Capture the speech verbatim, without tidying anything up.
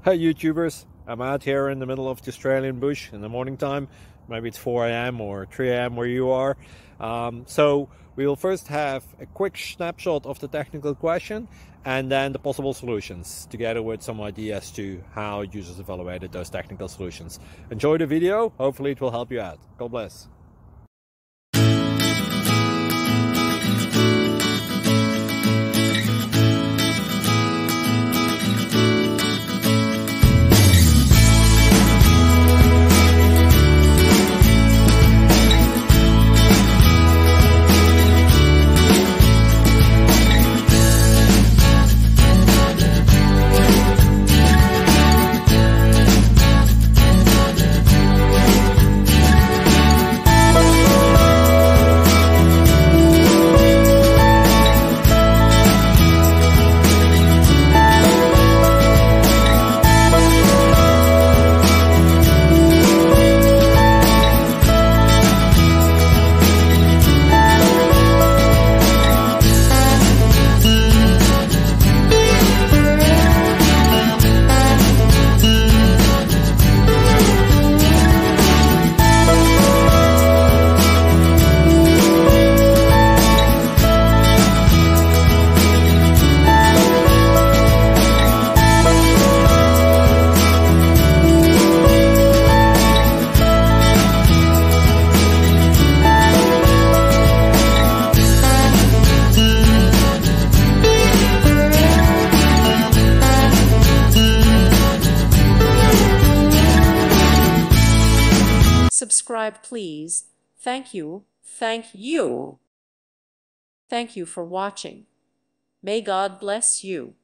Hey YouTubers, I'm out here in the middle of the Australian bush in the morning time. Maybe it's four A M or three A M where you are. Um, so we will first have a quick snapshot of the technical question and then the possible solutions, together with some ideas to how users evaluated those technical solutions. Enjoy the video, hopefully it will help you out. God bless. Subscribe, please. Thank you. Thank you. Thank you for watching. May God bless you.